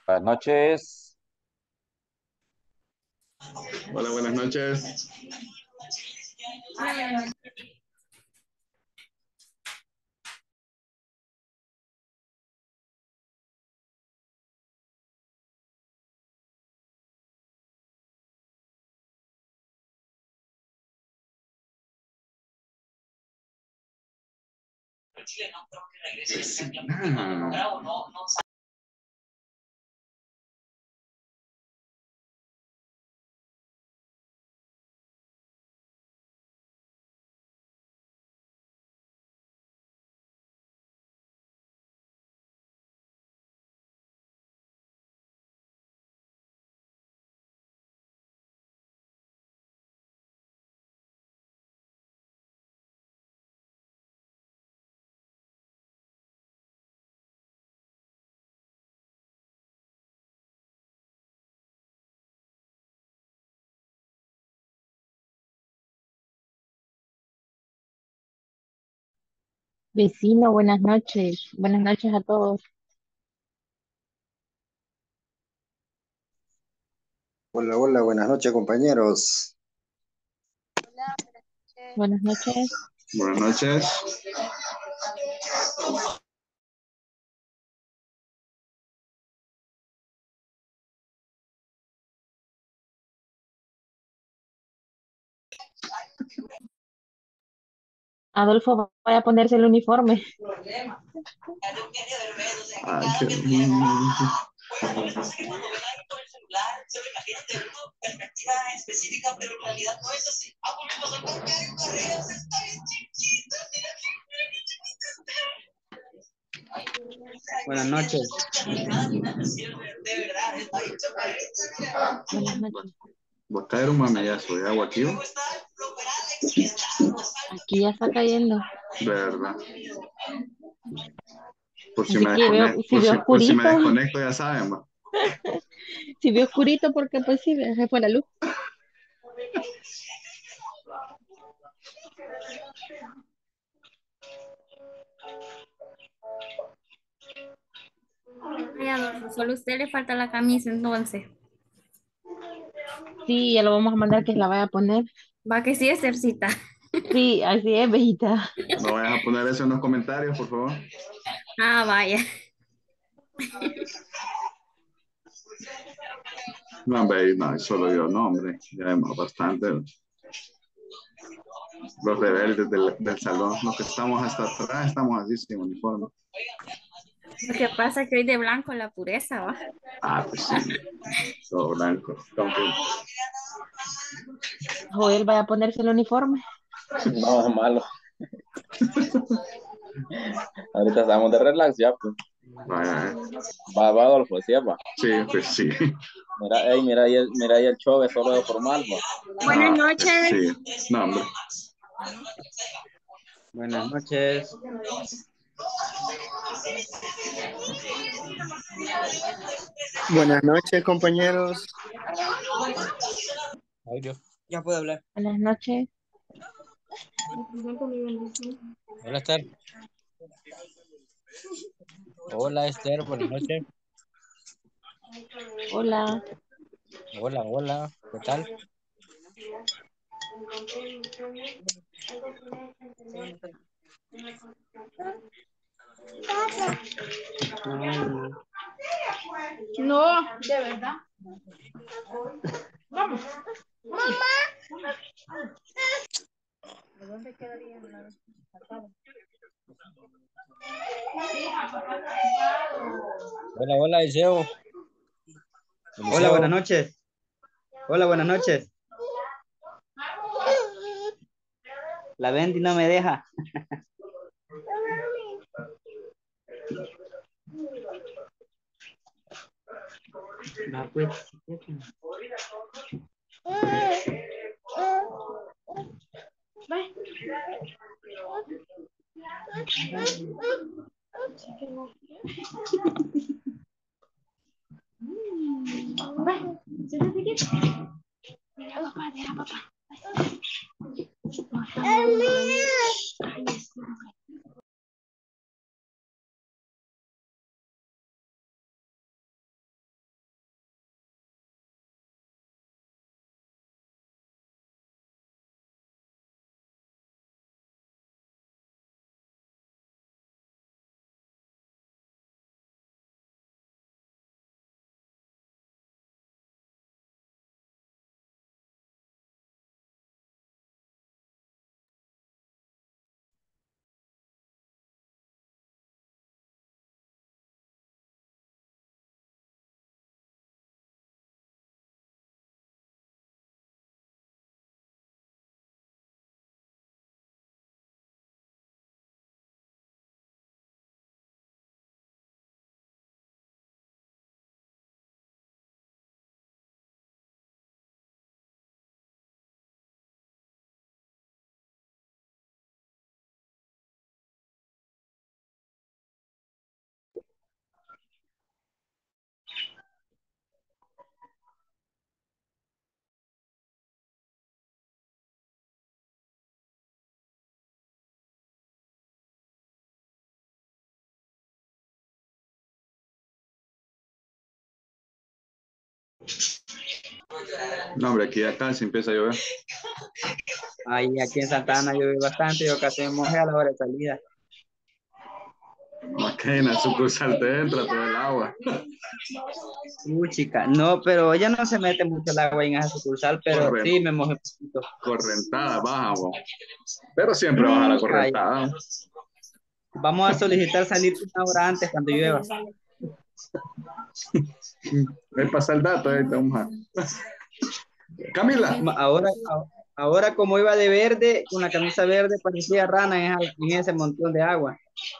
Buenas noches. Hola, buenas noches. Hola, buenas noches. Vecino, buenas noches. Buenas noches a todos. Hola, hola, buenas noches, compañeros. Buenas noches. Buenas noches. Adolfo, vaya a ponerse el uniforme. Ay, Buenas noches. Buenas noches. Va a caer un mamellazo de agua aquí, ¿o? Aquí ya está cayendo. De verdad. Por si Así me que veo, desconecto, si veo por si me oscurito, desconecto, ya saben, va. si veo oscurito, porque pues sí, se fue la luz. Ay, Adolfo, solo a usted le falta la camisa entonces. Sí, ya lo vamos a mandar que la vaya a poner. Va que sí, Estercita. Sí, así es, bellita. No vayas a poner eso en los comentarios, por favor. Ah, vaya. No, hombre, no, solo yo, no, hombre. Ya vemos bastante. Los rebeldes del salón, los que estamos hasta atrás, estamos así sin uniforme. Lo que pasa es que hoy de blanco la pureza, va. Ah, pues sí, todo blanco. Aunque Joel, vaya a ponerse el uniforme. No, es malo. Ahorita estamos de relax ya, pues. vaya, Va, Adolfo, sí, va. sí, pues sí. Mira, ey, mira ahí el chove solo de formal, va. Buenas Ah, pues noches. sí. No, hombre. Buenas noches. Buenas noches, compañeros. Ay, Dios. Ya puedo hablar. Buenas noches. Hola, Esther. Hola, Esther. Buenas noches. Hola. Hola, hola. ¿Qué tal? No, de verdad. Hola, hola, Eliseo. Hola, buenas Eliseo. noches. Hola, buenas noches. La Bendy no me deja. Va, pues. No, hombre, aquí acá se empieza a llover. Ahí aquí en Santa Ana llueve bastante, yo casi me mojé a la hora de salida. Más que en la sucursal te entra todo el agua. Chica, no, pero ya no se mete mucho el agua en esa sucursal, pero Corren- sí me mojé un poquito. correntada baja, vos. Pero siempre baja la Ay, correntada. vamos a solicitar salir una hora antes cuando llueva. Me pasa el dato, vamos a... Camila. Ahora como iba de verde, con la camisa verde, parecía rana en ese montón de agua.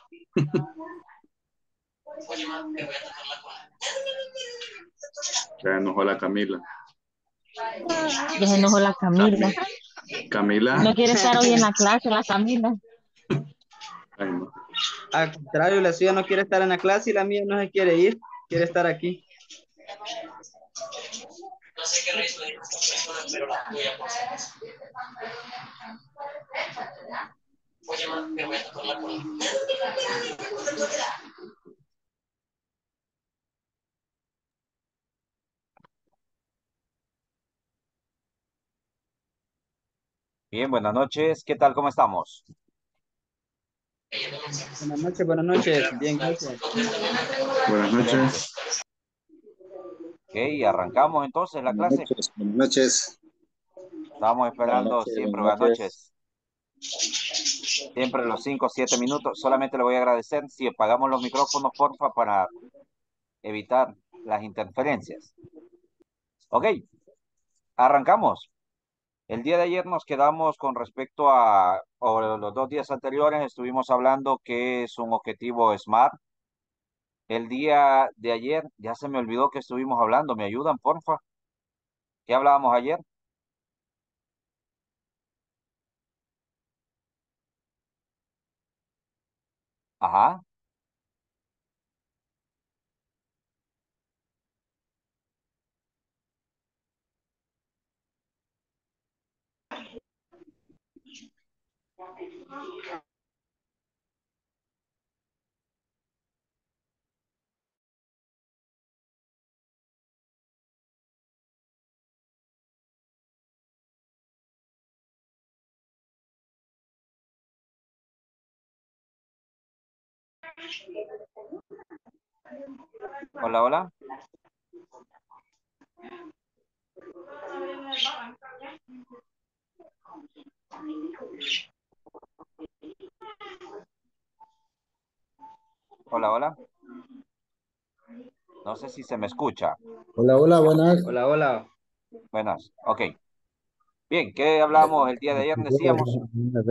Se enojó la Camila. Ya se enojó la Camila. Camila. No quiere estar hoy en la clase, la Camila. Ay, no. Al contrario, la suya no quiere estar en la clase y la mía no se quiere ir, quiere estar aquí. Bien, buenas noches. ¿Qué tal? ¿Cómo estamos? Buenas noches, bien, gracias. Buenas noches. Ok, arrancamos entonces la Buenas clase. noches, buenas noches. Estamos Buenas esperando noches, siempre, buenas buenas noches. noches. Siempre los 5 o 7 minutos. Solamente le voy a agradecer si apagamos los micrófonos, porfa, para evitar las interferencias. Ok, arrancamos. El día de ayer nos quedamos con respecto a, o los 2 días anteriores, estuvimos hablando que es un objetivo SMART. El día de ayer, ya se me olvidó que estuvimos hablando. ¿Me ayudan, porfa? ¿Qué hablábamos ayer? Ajá. Hola, hola. Hola, hola. No sé si se me escucha. Hola, hola, buenas. Hola, hola. Buenas. Ok. Bien, ¿qué hablamos el día de ayer? Decíamos,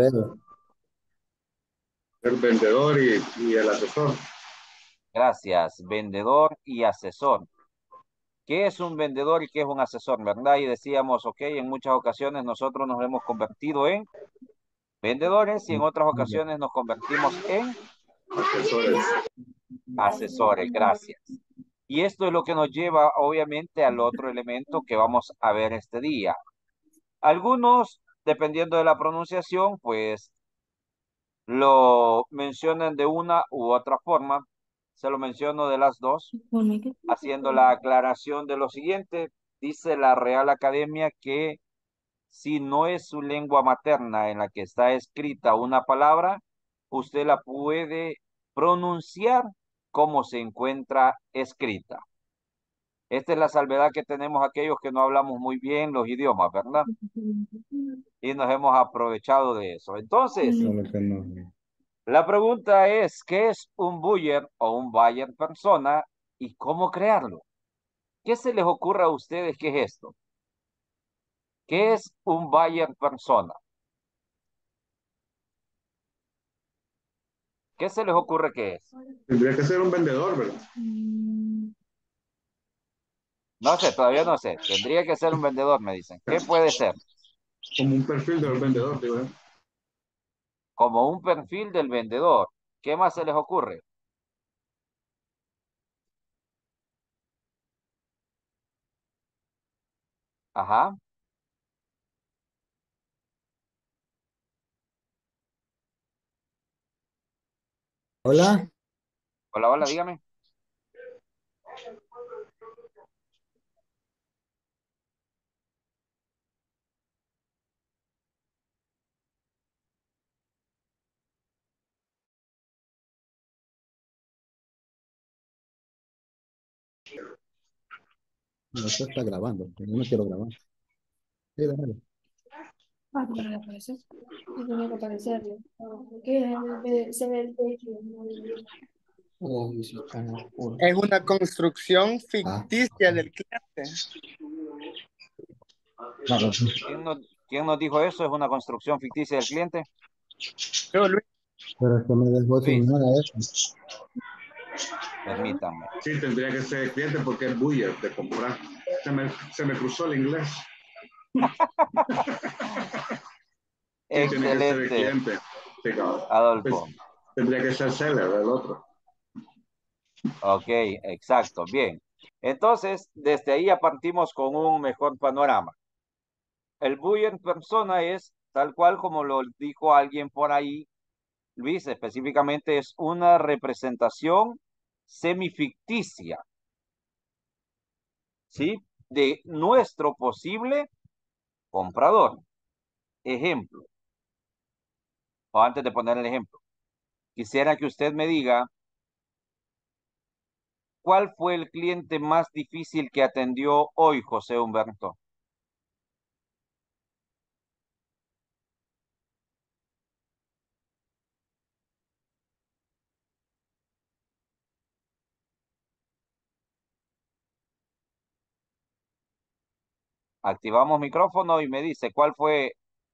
El vendedor y el asesor. gracias, vendedor y asesor. ¿Qué es un vendedor y qué es un asesor, verdad? Y decíamos, ok, en muchas ocasiones nosotros nos hemos convertido en vendedores y en otras ocasiones nos convertimos en Asesores. asesores. Gracias. Y esto es lo que nos lleva, obviamente, al otro elemento que vamos a ver este día. Algunos, dependiendo de la pronunciación, pues lo mencionan de una u otra forma. Se lo menciono de las dos, haciendo la aclaración de lo siguiente. Dice la Real Academia que si no es su lengua materna en la que está escrita una palabra, usted la puede pronunciar como se encuentra escrita. Esta es la salvedad que tenemos aquellos que no hablamos muy bien los idiomas, ¿verdad? Y nos hemos aprovechado de eso. Entonces, Solo que no. la pregunta es, ¿qué es un buyer o un buyer persona y cómo crearlo? ¿Qué se les ocurre a ustedes qué es esto? ¿Qué es un buyer persona? ¿Qué se les ocurre que es? Tendría que ser un vendedor, ¿verdad? No sé, todavía no sé. Tendría que ser un vendedor, me dicen. ¿Qué puede ser? Como un perfil del vendedor, digo yo. Como un perfil del vendedor. ¿Qué más se les ocurre? Ajá. Hola. Hola, hola, dígame. No, esto está grabando. Yo no quiero grabar. Sí, déjalo. Ah, no me aparece. Sí, tenía que aparecerle. Que se ve el techo. Uy, sí, están oscuros. Es una construcción Ah, ficticia del cliente. claro. ¿Quién nos dijo eso? ¿Es una construcción ficticia del cliente? Yo, Luis, Pero es que me dejó sin Luis, nada eso. permítanme. Sí, tendría que ser el cliente porque es buyer de comprar. Se me cruzó el inglés. Sí, tiene que ser el Excelente, cliente. Sí, claro. Pues, Adolfo. tendría que ser seller el otro. Ok, exacto, bien. Entonces, desde ahí ya partimos con un mejor panorama. El buyer en persona es tal cual como lo dijo alguien por ahí, Luis, específicamente es una representación semificticia, ¿sí? De nuestro posible comprador. Ejemplo, o antes de poner el ejemplo, quisiera que usted me diga cuál fue el cliente más difícil que atendió hoy, José Humberto. Activamos micrófono y me dice cuál fue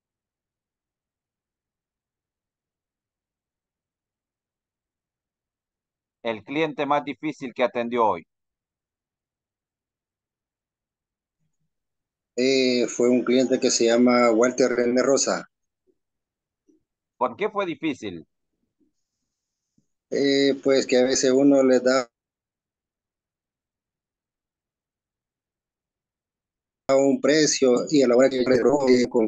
el cliente más difícil que atendió hoy. Fue un cliente que se llama Walter René Rosa. ¿Por qué fue difícil? Pues que a veces uno le da un precio y a la hora que con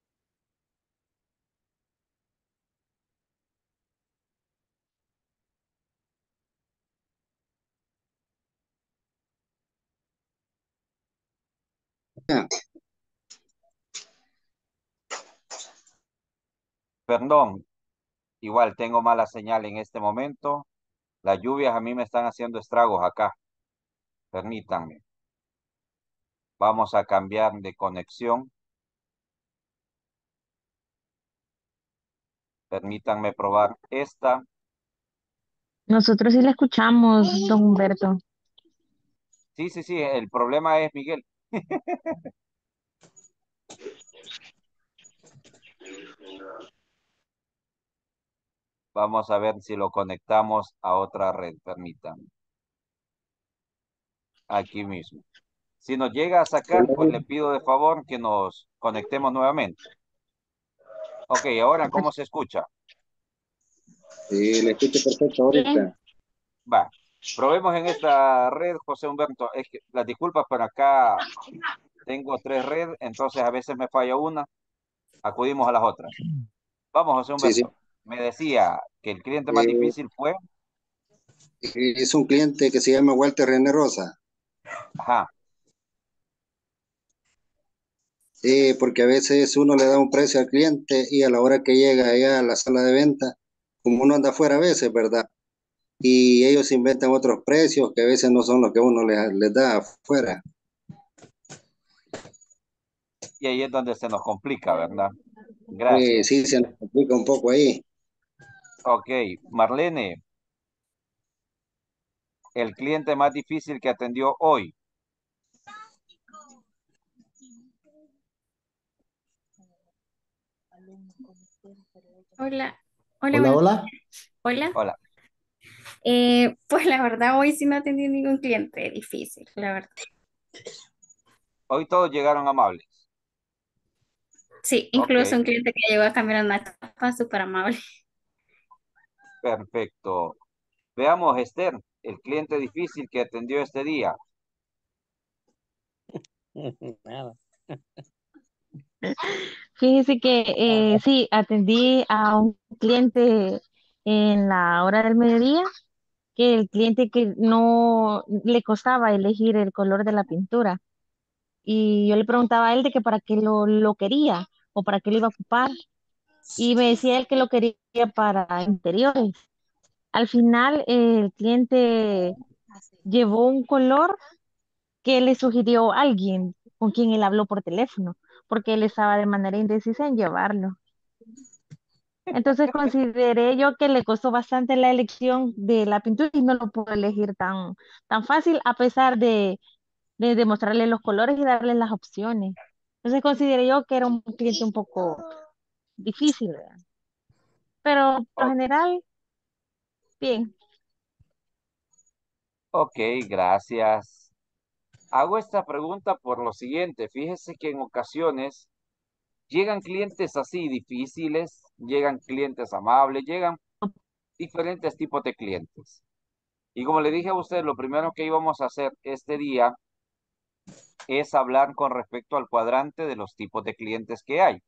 Perdón, igual tengo mala señal en este momento. Las lluvias a mí me están haciendo estragos acá. Permítanme. Vamos a cambiar de conexión. Permítanme probar esta. Nosotros sí la escuchamos, don Humberto. Sí, sí, sí, el problema es Miguel. Vamos a ver si lo conectamos a otra red. Permítanme. Aquí mismo. Si nos llega a sacar, pues le pido de favor que nos conectemos nuevamente. Ok, ahora, ¿cómo se escucha? le escucho perfecto Bien. ahorita. Va, probemos en esta red, José Humberto. Es que las disculpas, pero acá tengo 3 redes, entonces a veces me falla una, acudimos a las otras. Vamos, José Sí, sí. Humberto. Me decía que el cliente más Eh, difícil fue, es un cliente que se llama Walter René Rosa. ajá, Porque a veces uno le da un precio al cliente y a la hora que llega allá a la sala de venta, como uno anda afuera a veces, ¿verdad? Y ellos inventan otros precios que a veces no son los que uno les da afuera. y ahí es donde se nos complica, ¿verdad? Gracias. Sí, se nos complica un poco ahí. Ok, Marlene, el cliente más difícil que atendió hoy. Hola, hola, Hola, hola. hola. Hola. Pues la verdad, hoy sí no atendí ningún cliente difícil, la verdad. Hoy todos llegaron amables. Sí, Ok, incluso un cliente que llegó a cambiar una tapa súper amable. perfecto. Veamos, Esther, el cliente difícil que atendió este día. Nada. Fíjese que sí, atendí a un cliente en la hora del mediodía, que el cliente que no le costaba elegir el color de la pintura. Y yo le preguntaba a él de que para qué lo quería o para qué lo iba a ocupar. Y me decía él que lo quería para interiores. Al final, el cliente llevó un color que le sugirió alguien con quien él habló por teléfono, porque él estaba de manera indecisa en llevarlo. Entonces consideré yo que le costó bastante la elección de la pintura y no lo puedo elegir tan fácil a pesar de demostrarle los colores y darle las opciones. Entonces consideré yo que era un cliente un poco difícil, ¿verdad? Pero por lo O- general, bien. ok, gracias. Hago esta pregunta por lo siguiente. Fíjese que en ocasiones llegan clientes así difíciles, llegan clientes amables, llegan diferentes tipos de clientes. Y como le dije a usted, lo primero que íbamos a hacer este día es hablar con respecto al cuadrante de los tipos de clientes que hay.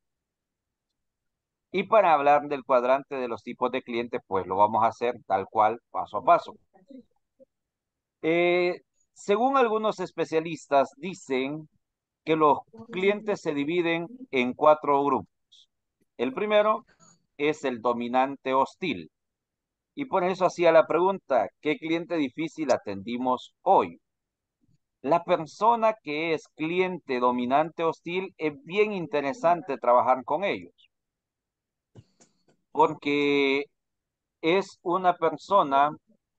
Y para hablar del cuadrante de los tipos de clientes, pues lo vamos a hacer tal cual, paso a paso. Eh, Según algunos especialistas, dicen que los clientes se dividen en 4 grupos. El primero es el dominante hostil. Y por eso hacía la pregunta, ¿qué cliente difícil atendimos hoy? La persona que es cliente dominante hostil es bien interesante trabajar con ellos, porque es una persona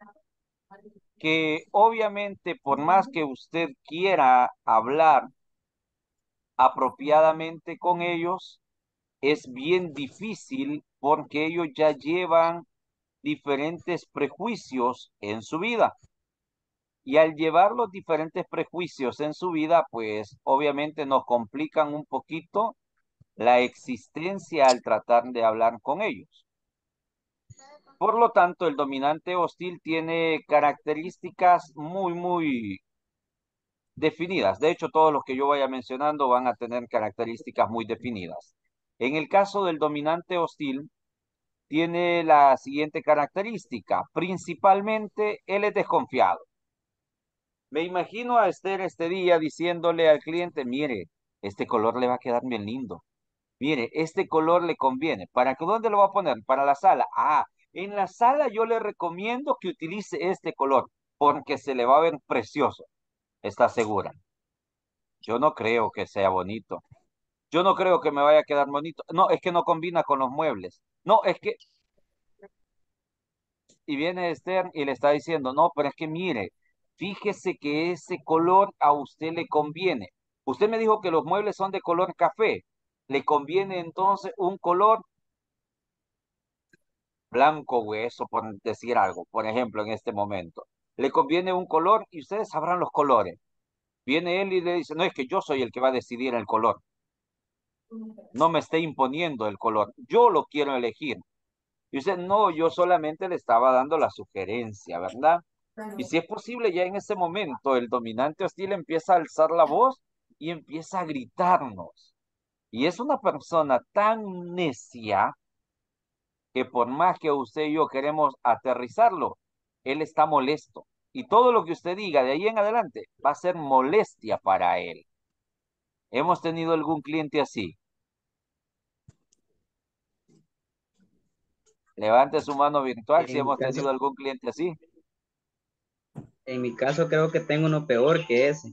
que obviamente por más que usted quiera hablar apropiadamente con ellos, es bien difícil porque ellos ya llevan diferentes prejuicios en su vida. Y al llevar los diferentes prejuicios en su vida, pues obviamente nos complican un poquito la existencia al tratar de hablar con ellos. Por lo tanto, el dominante hostil tiene características muy definidas. De hecho, todos los que yo vaya mencionando van a tener características muy definidas. En el caso del dominante hostil, tiene la siguiente característica. Principalmente, él es desconfiado. Me imagino a Esther este día diciéndole al cliente, mire, este color le va a quedar bien lindo. Mire, este color le conviene. ¿Para qué dónde lo va a poner? Para la sala. Ah, en la sala yo le recomiendo que utilice este color porque se le va a ver precioso. ¿Está segura? Yo no creo que sea bonito. Yo no creo que me vaya a quedar bonito. No, es que no combina con los muebles. No, es que... Y viene Esther y le está diciendo, no, pero es que mire, fíjese que ese color a usted le conviene. Usted me dijo que los muebles son de color café. ¿Le conviene entonces un color blanco hueso, por decir algo, por ejemplo, en este momento? ¿Le conviene un color? Y ustedes sabrán los colores. Viene él y le dice, no, es que yo soy el que va a decidir el color. No me esté imponiendo el color. Yo lo quiero elegir. Y usted, no, yo solamente le estaba dando la sugerencia, ¿verdad? Y si es posible, ya en ese momento el dominante hostil empieza a alzar la voz y empieza a gritarnos. Y es una persona tan necia que por más que usted y yo queremos aterrizarlo, él está molesto. Y todo lo que usted diga de ahí en adelante va a ser molestia para él. ¿Hemos tenido algún cliente así? Levante su mano virtual si En mi hemos caso, tenido algún cliente así. en mi caso creo que tengo uno peor que ese.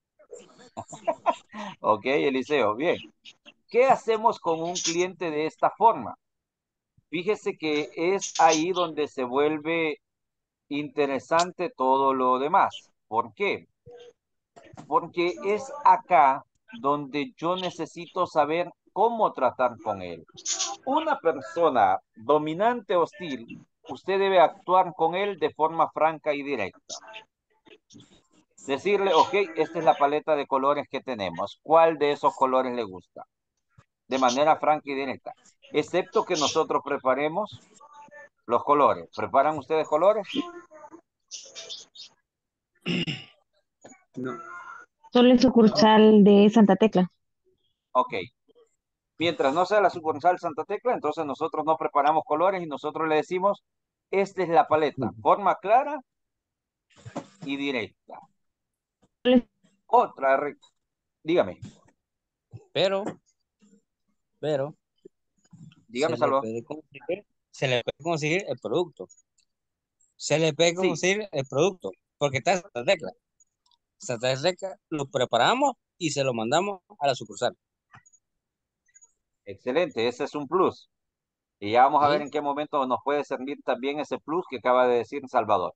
Ok, Eliseo, bien. ¿Qué hacemos con un cliente de esta forma? Fíjese que es ahí donde se vuelve interesante todo lo demás. ¿Por qué? Porque es acá donde yo necesito saber cómo tratar con él. Una persona dominante hostil, usted debe actuar con él de forma franca y directa. Decirle, ok, esta es la paleta de colores que tenemos. ¿Cuál de esos colores le gusta? De manera franca y directa. Excepto que nosotros preparemos los colores. ¿Preparan ustedes colores? No, Solo en no, sucursal de Santa Tecla. Ok. Mientras no sea la sucursal Santa Tecla, entonces nosotros no preparamos colores y nosotros le decimos, esta es la paleta, forma clara y directa. Otra, dígame, Pero, pero, dígame, Salvador. se le puede conseguir el producto. Se le puede Sí, conseguir el producto. porque está esta tecla. Esta tecla lo preparamos y se lo mandamos a la sucursal. Excelente, ese es un plus. Y ya vamos a ver Sí, en qué momento nos puede servir también ese plus que acaba de decir Salvador.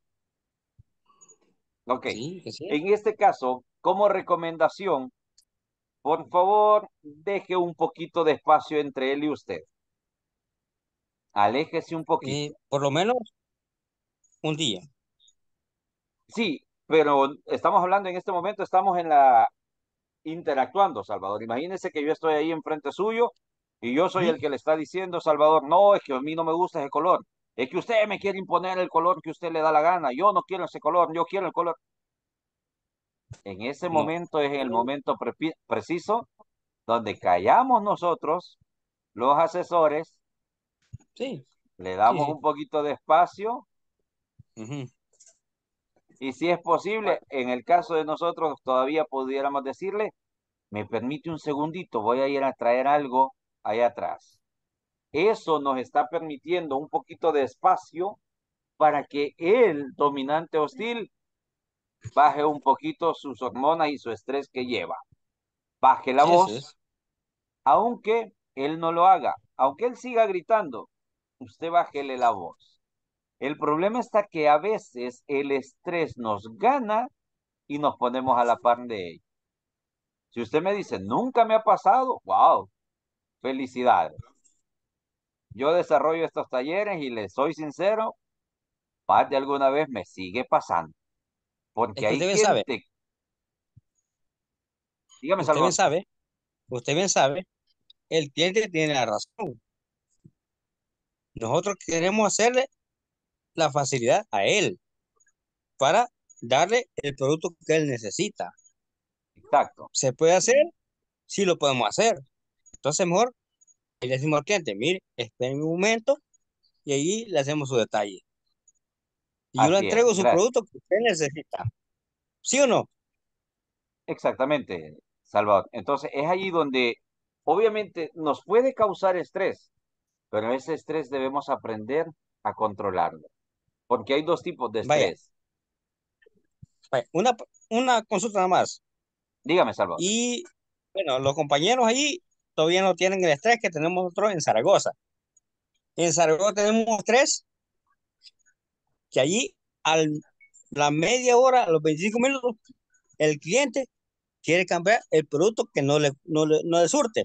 Ok. sí, que sí. En este caso, como recomendación, por favor, deje un poquito de espacio entre él y usted. Aléjese un poquito. Por lo menos un día. Sí, pero estamos hablando en este momento, estamos en la interactuando, Salvador. Imagínese que yo estoy ahí enfrente suyo y yo soy Ujú. el que le está diciendo, Salvador, no, es que a mí no me gusta ese color. Es que usted me quiere imponer el color que usted le da la gana. Yo no quiero ese color, yo quiero el color. En ese No. momento es el momento preciso donde callamos nosotros, los asesores, Sí, le sí, damos sí. un poquito de espacio Ujú. y si es posible, en el caso de nosotros todavía pudiéramos decirle, me permite un segundito, voy a ir a traer algo allá atrás. Eso nos está permitiendo un poquito de espacio para que el dominante hostil baje un poquito sus hormonas y su estrés que lleva. Baje la Sí, eso voz, es. aunque él no lo haga, aunque él siga gritando, usted bájele la voz. El problema está que a veces el estrés nos gana y nos ponemos a la par de ello. Si usted me dice, nunca me ha pasado, wow, felicidades. Yo desarrollo estos talleres y les soy sincero, más de alguna vez me sigue pasando. Es Porque que hay gente, dígame, usted bien Salvador, sabe, usted bien sabe, el cliente tiene la razón. Nosotros queremos hacerle la facilidad a él para darle el producto que él necesita. exacto, ¿Se puede hacer? Sí lo podemos hacer. Entonces, mejor le decimos al cliente, mire, espere un momento y ahí le hacemos su detalle. Y yo le así es, entrego su gracias. producto que usted necesita. ¿Sí o no? Exactamente, Salvador. Entonces es allí donde obviamente nos puede causar estrés, pero ese estrés debemos aprender a controlarlo, porque hay dos tipos de Vaya, estrés. vaya, una consulta nada más. Dígame, Salvador. Y bueno, los compañeros ahí todavía no tienen el estrés que tenemos nosotros en Zaragoza. En Zaragoza tenemos tres que allí a la media hora, a los 25 minutos, el cliente quiere cambiar el producto que no le surte.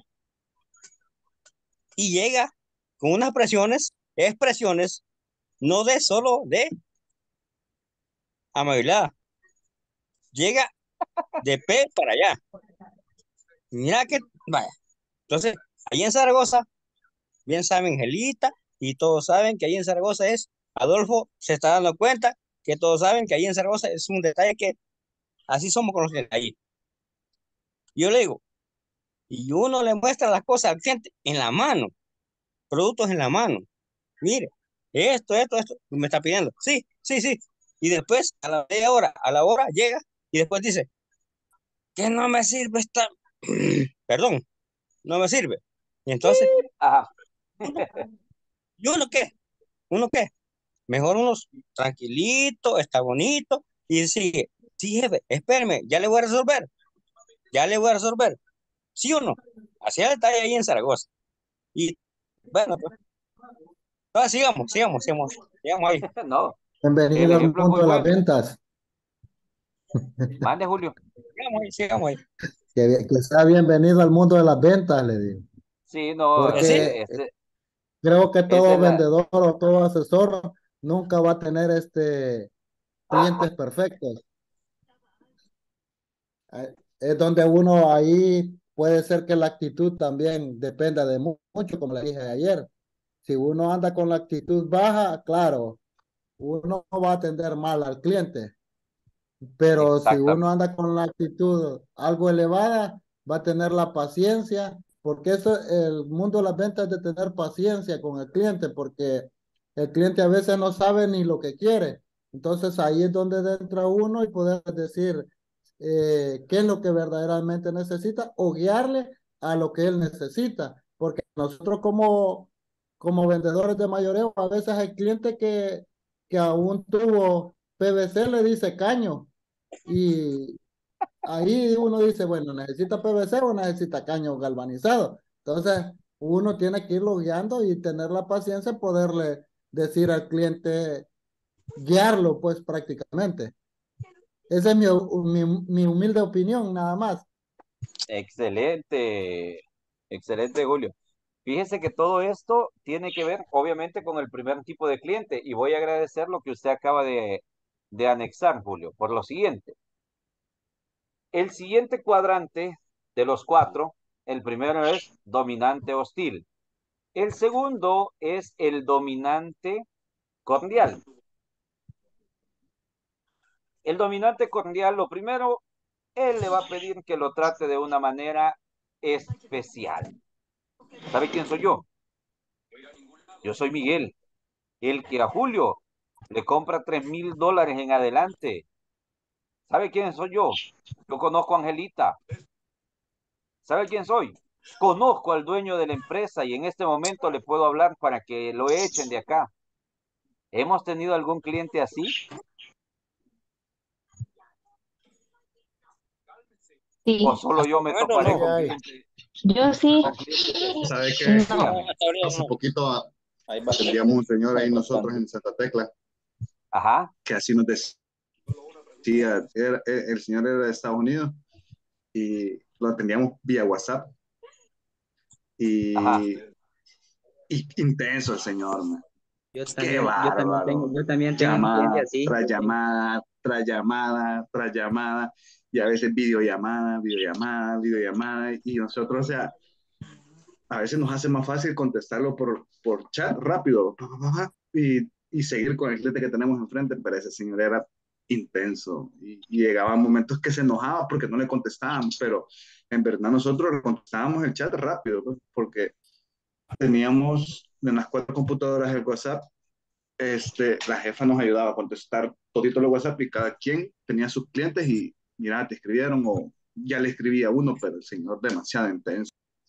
Y llega con unas expresiones, no de solo de amabilidad, llega de P para allá. Mira que, vaya. Entonces, ahí en Zaragoza, bien saben, Angelita, y todos saben que ahí en Zaragoza Adolfo se está dando cuenta que todos saben que ahí en Zaragoza es un detalle que así somos con los clientes ahí. Yo le digo, y uno le muestra las cosas al cliente en la mano, productos en la mano. Mire, esto, me está pidiendo. Sí, sí, sí. Y después, a la media hora, a la hora, llega y después dice, que no me sirve esta, perdón, no me sirve. Y entonces, Ajá, uno, ¿y uno qué? ¿Uno qué? Mejor unos tranquilito, está bonito y sigue. Sí, jefe, espérame, ya le voy a resolver, ya le voy a resolver. ¿Sí o no? Así el detalle ahí en Zaragoza. Y bueno, pues, sigamos ahí. no, el Bienvenido al ejemplo es mundo muy de las bueno. ventas. Mande, Julio. Sigamos ahí. Que sea bienvenido al mundo de las ventas, le digo. Sí, no, Sí, Porque este, creo que esa todo es la, vendedor o todo asesor nunca va a tener clientes perfectos. Es donde uno ahí puede ser que la actitud también dependa de mucho, como le dije ayer. Si uno anda con la actitud baja, claro, uno va a atender mal al cliente. Pero si uno exactamente, anda con la actitud algo elevada, va a tener la paciencia, porque eso, el mundo de las ventas es de tener paciencia con el cliente, porque el cliente a veces no sabe ni lo que quiere. Entonces ahí es donde entra uno y poder decir qué es lo que verdaderamente necesita o guiarle a lo que él necesita. Porque nosotros como vendedores de mayoreo, a veces hay clientes que aún tuvo PVC le dice caño. Y ahí uno dice, bueno, ¿necesita PVC o necesita caño galvanizado? Entonces, uno tiene que irlo guiando y tener la paciencia de poderle decir al cliente, guiarlo, pues prácticamente. Esa es mi humilde opinión, nada más. Excelente, excelente, Julio. Fíjese que todo esto tiene que ver, obviamente, con el primer tipo de cliente y voy a agradecer lo que usted acaba de anexar, Julio, por lo siguiente. El siguiente cuadrante de los cuatro, el primero es dominante hostil. El segundo es el dominante cordial. El dominante cordial, lo primero, él le va a pedir que lo trate de una manera especial. ¿Sabe quién soy yo? Yo soy Miguel, el que a Julio le compra $3,000 en adelante. ¿Sabe quién soy yo? Yo conozco a Angelita. ¿Sabe quién soy? Conozco al dueño de la empresa y en este momento le puedo hablar para que lo echen de acá. ¿Hemos tenido algún cliente así? ¿O Sí, solo yo me Bueno, toparé Sí no. con hay. clientes, yo sí. con clientes? ¿Sabe qué? No. No, Dígame. hasta ahorita Hace no. poquito Hay bastante, atendíamos un señor ahí hay nosotros bastante. en Santa Tecla, Ajá, que así nos decía, el señor era de Estados Unidos y lo atendíamos vía WhatsApp ajá. y, y intenso el señor, man. Yo Qué también, bárbaro. yo también tengo un cliente Llamada así. tras Yo tengo- llamada, tras llamada, tras llamada, y a veces videollamada, videollamada, videollamada, y nosotros, o sea, a veces nos hace más fácil contestarlo por chat rápido y seguir con el cliente que tenemos enfrente, pero ese señor era intenso y llegaban momentos que se enojaba porque no le contestábamos, pero en verdad nosotros le contestábamos el chat rápido, pues, porque teníamos en las 4 computadoras el WhatsApp. La jefa nos ayudaba a contestar todito los WhatsApp y cada quien tenía sus clientes y mira, te escribieron o ya le escribía uno, pero el señor demasiado intenso.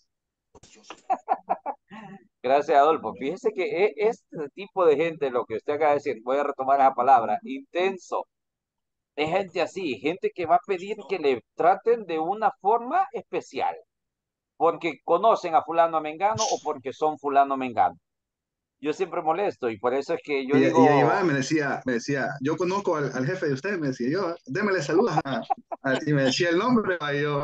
Gracias, Adolfo. Fíjese que este tipo de gente, lo que usted acaba de decir, voy a retomar esa palabra, intenso, es gente así, gente que va a pedir que le traten de una forma especial, porque conocen a fulano mengano o porque son fulano mengano. Yo siempre molesto y por eso es que yo Y ahí va, digo, me decía, yo conozco al jefe de usted, me decía yo, démele saludos y me decía el nombre, y yo,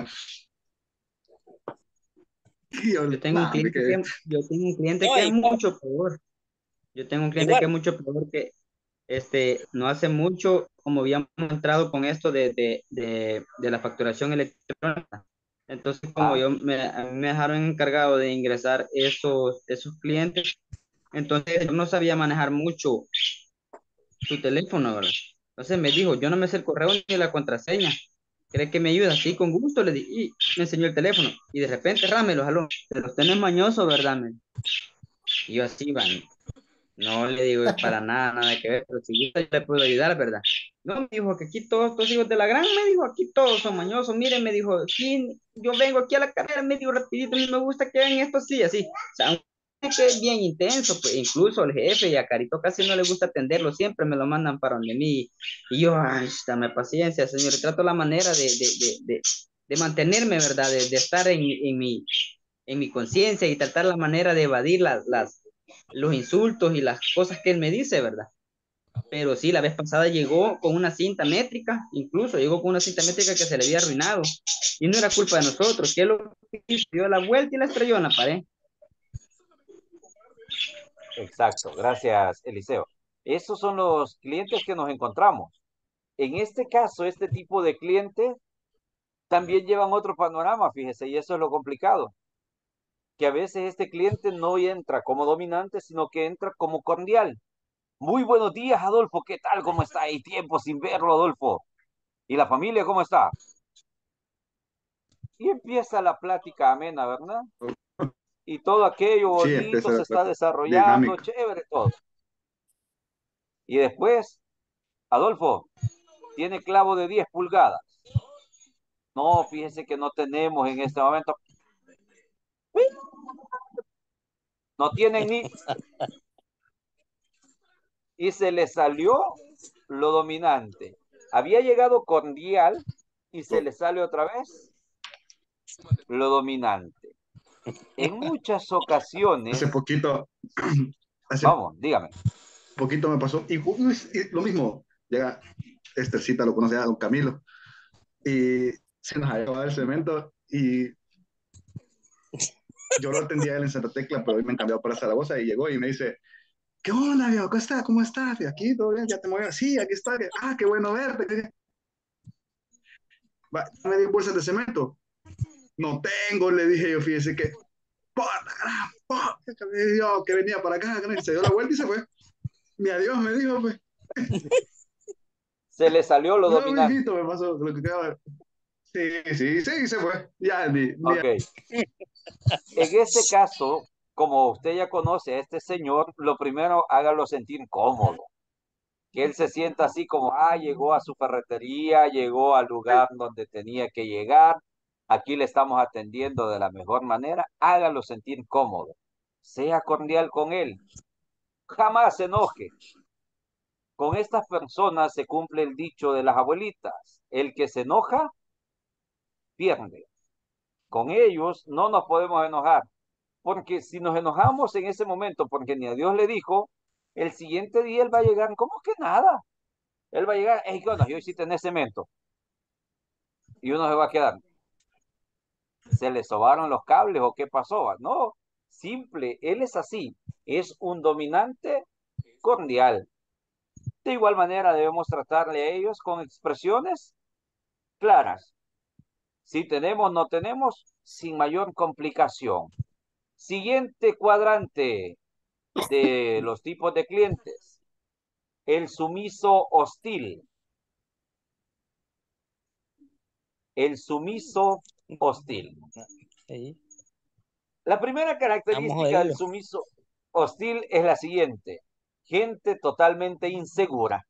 y yo, yo tengo un nah, cliente que, yo tengo un cliente No, que es mucho peor. Yo tengo un cliente que igual. es mucho peor que no hace mucho, como habíamos entrado con esto de la facturación electrónica. Entonces, como ah, a mí me dejaron encargado de ingresar esos clientes, entonces yo no sabía manejar mucho su teléfono, ¿verdad? Entonces me dijo, yo no me sé el correo ni la contraseña. ¿Cree que me ayuda? Sí, con gusto le di. Y me enseñó el teléfono. Y de repente, me lo jaló. Pero usted no es mañoso, ¿verdad? Y yo así, van. No le digo para nada, nada que ver, pero si gusta yo le puedo ayudar, ¿verdad? No, me dijo que aquí todos estos hijos de la gran, me dijo, aquí todos son mañosos, miren, me dijo, sí, yo vengo aquí a la carrera, me dijo rapidito, a mí me gusta que hagan esto así, así. O sea, que es bien intenso, pues incluso el jefe y a Carito casi no le gusta atenderlo, siempre me lo mandan para donde mí. Y yo, ay, dame paciencia, señor, trato la manera de mantenerme, ¿verdad? De estar en mi conciencia y tratar la manera de evadir los insultos y las cosas que él me dice, ¿verdad? Pero sí, la vez pasada llegó con una cinta métrica, incluso llegó con una cinta métrica que se le había arruinado. Y no era culpa de nosotros, que él lo hizo, dio la vuelta y la estrelló en la pared. exacto, gracias, Eliseo. Esos son los clientes que nos encontramos. En este caso, este tipo de clientes también llevan otro panorama, fíjese, y eso es lo complicado, que a veces este cliente no entra como dominante, sino que entra como cordial. Muy buenos días, Adolfo, ¿qué tal? ¿Cómo está? Hay tiempo sin verlo, Adolfo. ¿Y la familia cómo está? Y empieza la plática amena, ¿verdad? Y todo aquello sí, bonito empieza se la está desarrollando, dinámica. chévere todo. Y después, Adolfo, ¿tiene clavo de 10 pulgadas? No, fíjese que no tenemos en este momento. No tienen ni... Y se le salió lo dominante. Había llegado cordial y se le sale otra vez lo dominante. En muchas ocasiones... Hace poquito, Vamos, dígame. poquito me pasó, y lo mismo, llega Estercita, lo conoce a don Camilo, y se nos ha llevado el cemento, y yo lo atendía a él en Santa Tecla, pero hoy me han cambiado para Zaragoza, y llegó y me dice, ¿qué onda, viejo? ¿Cómo estás? ¿Cómo estás? Y aquí, todo bien, ya te muevo. Sí, aquí está. Ah, qué bueno verte. Va, ¿me di bolsas de cemento? No tengo, le dije yo, fíjese que, que venía para acá, que se dio la vuelta y se fue. Ni adiós, me dijo, pues. Se le salió lo Una dominante. viejito me pasó lo que quedaba. Sí, se fue. Ya, Ok. En este caso, como usted ya conoce a este señor, lo primero, hágalo sentir cómodo. Que él se sienta así como, llegó a su ferretería, llegó al lugar donde tenía que llegar, aquí le estamos atendiendo de la mejor manera, hágalo sentir cómodo. Sea cordial con él. Jamás se enoje. Con estas personas se cumple el dicho de las abuelitas. El que se enoja, pierde. Con ellos no nos podemos enojar. Porque si nos enojamos en ese momento, porque ni a Dios le dijo, el siguiente día él va a llegar, ¿cómo que nada? Él va a llegar, hey, ¿qué onda? Yo sí tenés cemento. Y uno se va a quedar, ¿se le sobaron los cables o qué pasó? No, simple, él es así, es un dominante cordial. De igual manera debemos tratarle a ellos con expresiones claras. Si tenemos, no tenemos, sin mayor complicación. Siguiente cuadrante de los tipos de clientes. El sumiso hostil. El sumiso hostil. La primera característica del sumiso hostil es la siguiente. Gente totalmente insegura.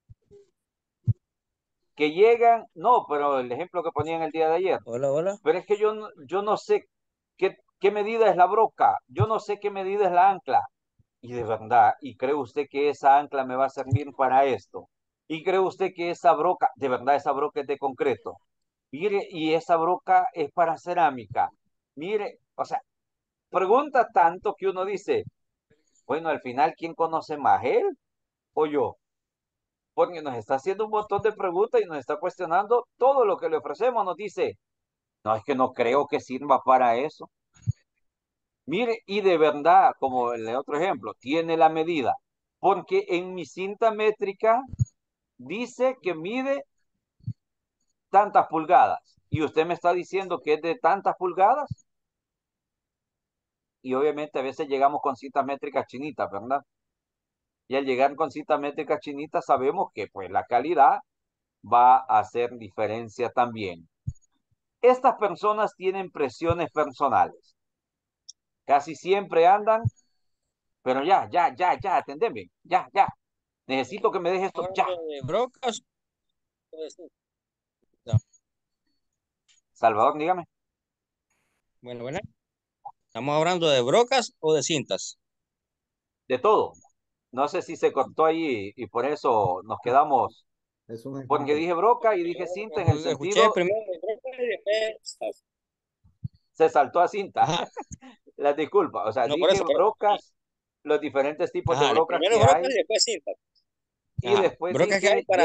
Que llegan, no, pero el ejemplo que ponían el día de ayer. Hola. Pero es que yo no sé qué medida es la broca, yo no sé qué medida es la ancla. Y de verdad, ¿y cree usted que esa ancla me va a servir para esto? ¿Y cree usted que esa broca, de verdad esa broca es de concreto? Mire, y esa broca es para cerámica. Mire, o sea, pregunta tanto que uno dice, bueno, al final, ¿quién conoce más, él o yo? Porque nos está haciendo un montón de preguntas y nos está cuestionando todo lo que le ofrecemos. Nos dice, no, es que no creo que sirva para eso. Mire, y de verdad, como el otro ejemplo, tiene la medida. Porque en mi cinta métrica dice que mide tantas pulgadas. Y usted me está diciendo que es de tantas pulgadas. Y obviamente a veces llegamos con cintas métricas chinitas, ¿verdad? Y al llegar con cintas métricas chinitas sabemos que pues la calidad va a hacer diferencia también. Estas personas tienen presiones personales. Casi siempre andan, pero ya, atendeme, ya. Necesito que me dejes esto, ya. ¿De brocas? Salvador, dígame. Bueno. ¿Estamos hablando de brocas o de cintas? De todo. No sé si se cortó ahí y por eso nos quedamos. Porque dije broca y dije cinta en el Escuché sentido... primero de brocas y después... Se saltó a cinta. Las disculpas. O sea, No, dije brocas, los diferentes tipos de brocas primero que brocas hay. y después cintas. Y después Brocas que dije, hay para...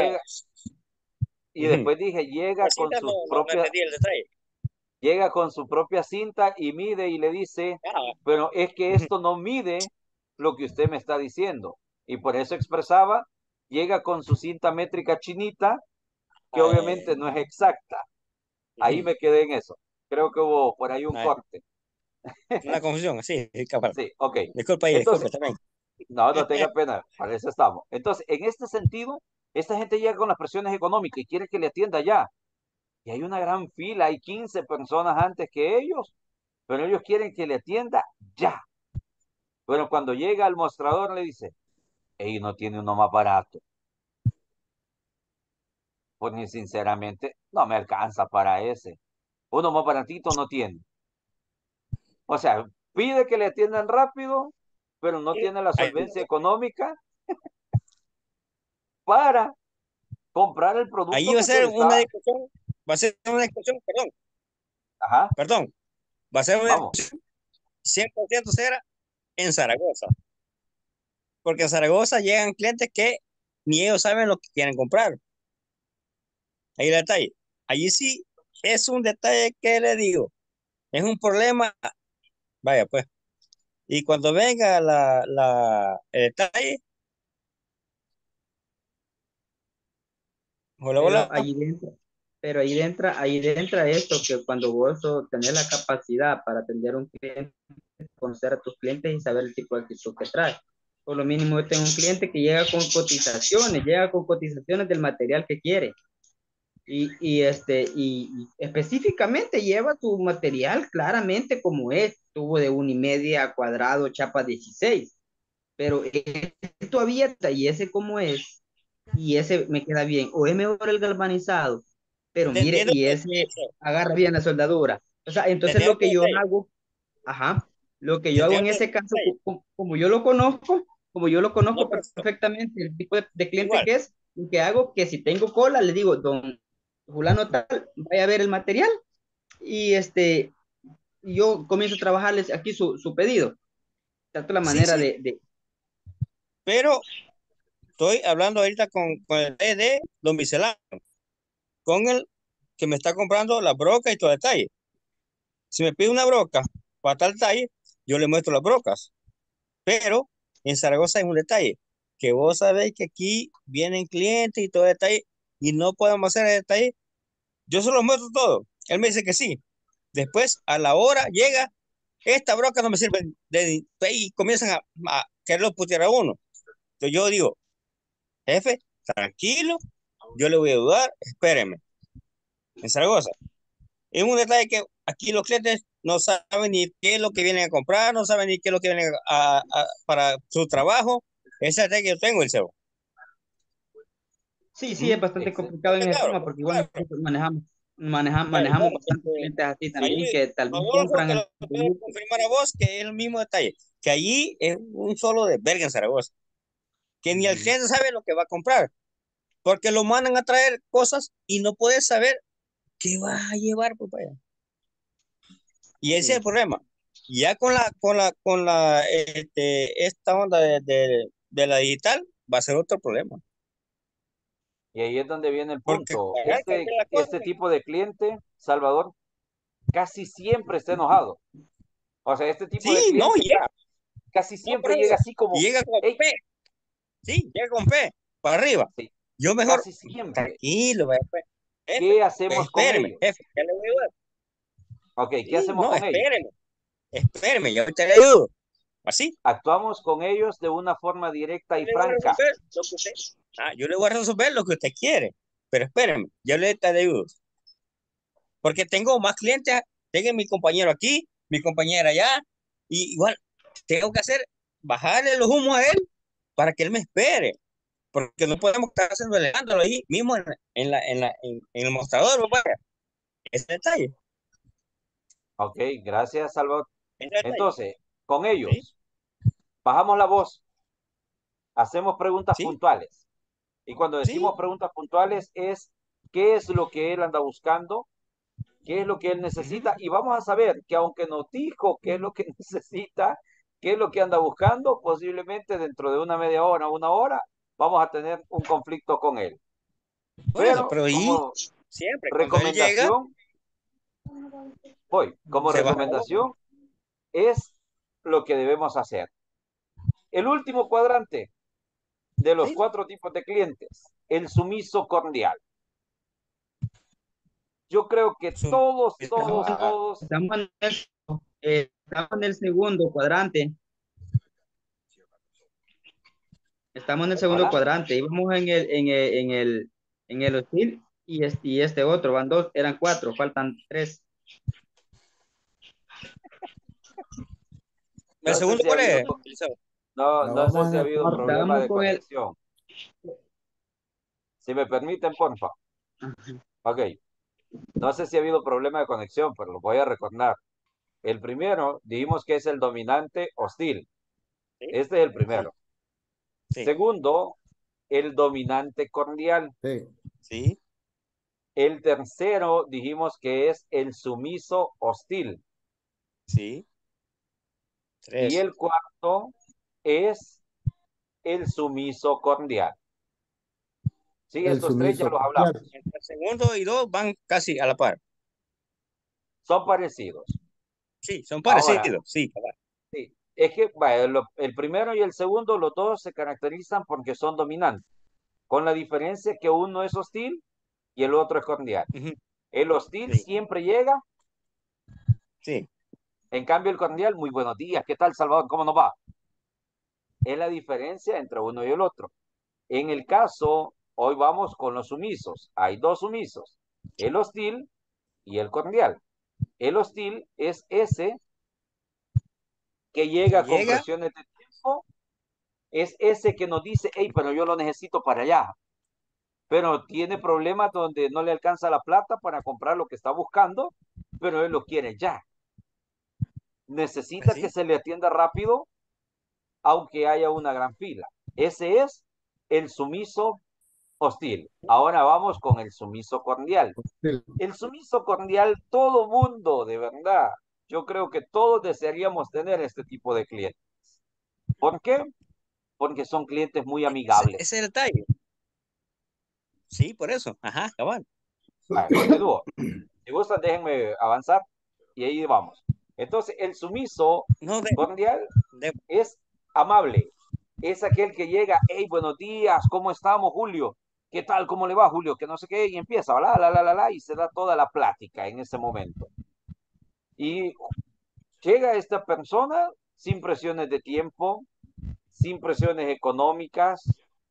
llega con sus propias... No el detalle. Llega con su propia cinta y mide y le dice, pero es que esto no mide lo que usted me está diciendo. Y por eso expresaba, llega con su cinta métrica chinita, que obviamente no es exacta. Ahí me quedé en eso. Creo que hubo por ahí un corte. Una confusión, sí, capaz. Sí, ok. Disculpa ahí, Entonces, también. no tenga pena, para eso estamos. Entonces, en este sentido, esta gente llega con las presiones económicas y quiere que le atienda ya. Y hay una gran fila, hay 15 personas antes que ellos, pero ellos quieren que le atienda ya. Bueno, cuando llega al mostrador le dice, ey, no tiene uno más barato. Pues ni sinceramente, no me alcanza para ese. Uno más baratito no tiene. O sea, pide que le atiendan rápido, pero no tiene la solvencia económica para comprar el Ahí producto va a que se ser le una está... discusión, va a ser una discusión, Ajá, perdón, va a ser una vamos. discusión 100% será en Zaragoza, porque en Zaragoza llegan clientes que ni ellos saben lo que quieren comprar. Ahí el detalle. Allí sí es un detalle que le digo, es un problema, vaya pues. Y cuando venga el detalle, hola, Pero hola, ahí dentro, ahí dentro esto, que cuando vos tenés la capacidad para atender a un cliente, conocer a tus clientes y saber el tipo de actitud que trae. Por lo mínimo, yo tengo un cliente que llega con cotizaciones del material que quiere. Y específicamente lleva tu material claramente como es, tubo de 1,5 cuadrado, chapa 16, pero esto abierta y ese como es, y ese me queda bien, o es mejor el galvanizado, pero te mire, entiendo, y ese agarra bien la soldadura. O sea, te entonces entiendo lo tu que yo detalle, hago, ajá, lo que te yo hago en entiendo tu ese caso, detalle. como yo lo No, conozco pero perfectamente, el tipo de cliente igual, que es, lo que hago que si tengo cola, le digo, don fulano tal, vaya a ver el material y yo comienzo a trabajarles aquí su pedido. Tanto la sí, manera sí, de. pero estoy hablando ahorita con el de Don Bicelano, con el que me está comprando la broca y todo el detalle. Si me pide una broca para tal detalle, yo le muestro las brocas. Pero en Zaragoza hay un detalle, que vos sabéis que aquí vienen clientes y todo el detalle, y no podemos hacer el detalle. Yo se los muestro todo. Él me dice que sí. Después, a la hora, llega, esta broca no me sirve y comienzan a quererlo putear a uno. Entonces yo digo, jefe, tranquilo, yo le voy a ayudar, espéreme. En Zaragoza. Es un detalle que aquí los clientes no saben ni qué es lo que vienen a comprar, no saben ni qué es lo que vienen para su trabajo. Ese detalle que yo tengo, el cebo. Sí, sí, es ¿Mm? bastante complicado en ese Claro, tema porque igual claro. nosotros manejamos Igual, bastantes clientes así ahí, también que tal vez Rodolfo, compran te el lo puedo producto. confirmar a vos que es el mismo detalle, que allí es un solo de verga en Zaragoza, que ni el cliente sabe lo que va a comprar, porque lo mandan a traer cosas y no puedes saber qué va a llevar, pues vaya. Y ese es el Sí. problema. Ya esta onda de la digital va a ser otro problema. Y ahí es donde viene el Porque punto. pagar cualquier cosa. Este tipo de cliente, Salvador, casi siempre está enojado. O sea, este tipo de Sí, no, cliente ya. casi No, por siempre llega eso. así Y como, llega con hey, P. Sí, llega con P. Para arriba. sí, Yo mejor, casi siempre. tranquilo, vaya, pues. Jefe, ¿Qué hacemos con espéreme, ellos? jefe, ya le voy a ayudar. Ok, ¿qué Sí, hacemos no, con ellos? espéreme, yo ahorita le ayudo. Así. Actuamos con ellos de una forma directa Yo y le voy a franca. resolver lo que usted. Yo le voy a resolver lo que usted quiere. Pero espéreme, yo le ayudo. Porque tengo más clientes, tengo mi compañero aquí, mi compañera allá, y igual tengo que bajarle los humos a él para que él me espere, porque no podemos estar haciendo elevándolo ahí mismo en el mostrador, pues, vaya. Ese detalle, Ok, gracias, Salvador. ese detalle, Entonces, con sí, ellos, bajamos la voz, hacemos preguntas sí, puntuales. Y cuando decimos sí, preguntas puntuales es qué es lo que él anda buscando, qué es lo que él ujú, necesita y vamos a saber que aunque nos dijo qué es lo que necesita, qué es lo que anda buscando, posiblemente dentro de una media hora, una hora, vamos a tener un conflicto con él. por eso, Pero pero ahí como siempre, cuando él llega, recomendación, como se baja la voz, recomendación es lo que debemos hacer. El último cuadrante de los sí, 4 tipos de clientes, el sumiso cordial. Yo creo que su- todos, Estamos, todos, todos, estamos estamos en el segundo cuadrante. Estamos en el segundo hola, cuadrante. Íbamos en el hostil y este otro. Van dos, eran cuatro, faltan tres. ¿el no sé segundo si ha cuál habido, es, Eliseo? no, Ya no sé vamos si en ha el habido cuarto. problema Estábamos de con el. conexión. Si me permiten, porfa. Ok, no sé si ha habido problema de conexión, pero lo voy a recordar. El primero, dijimos que es el dominante hostil. Sí, Este es el sí, primero. sí, Segundo, el dominante cordial. Sí. Sí, El tercero dijimos que es el sumiso hostil. sí. Y 3. el cuarto es el sumiso cordial. Sí, El estos tres ya sumiso los cordial. hablamos. El segundo y 2 van casi a la par. Son parecidos. Sí, son Ahora, parecidos. Sí, cabal. sí, es que vaya, el primero y el segundo, los dos se caracterizan porque son dominantes, con la diferencia que uno es hostil y el otro es cordial. Ujú, El hostil sí, siempre llega, sí. en cambio el cordial, muy buenos días, ¿qué tal, Salvador? ¿Cómo nos va? Es la diferencia entre uno y el otro. En el caso, hoy vamos con los sumisos. Hay dos sumisos, el hostil y el cordial. El hostil es ese que Que llega con llega, presiones de tiempo, es ese que nos dice, hey, pero yo lo necesito para allá, pero tiene problemas donde no le alcanza la plata para comprar lo que está buscando, pero él lo quiere ya. pues Necesita que sí. se le atienda rápido, aunque haya una gran fila. Ese es el sumiso hostil. Ahora vamos con el sumiso cordial. Sí. El sumiso cordial, todo mundo, de verdad, yo creo que todos desearíamos tener este tipo de clientes. ¿Por qué? Porque son clientes muy amigables. Ese es el detalle. Sí, por eso. Ajá, cabal. Vale, continúo. Si gustan, déjenme avanzar y ahí vamos. Entonces, el sumiso No, cordial de- es amable. Es aquel que llega, hey, buenos días, ¿cómo estamos, Julio? ¿Qué tal? ¿Cómo le va, Julio? Que no sé qué, y empieza, y se da toda la plática en ese momento. Y llega esta persona sin presiones de tiempo, sin presiones económicas,